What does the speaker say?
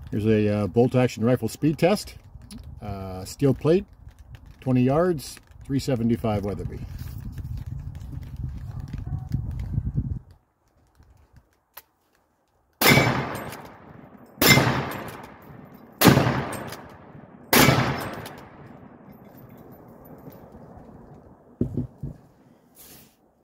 Here's a bolt-action rifle speed test. Steel plate, 20 yards, 375 Weatherby.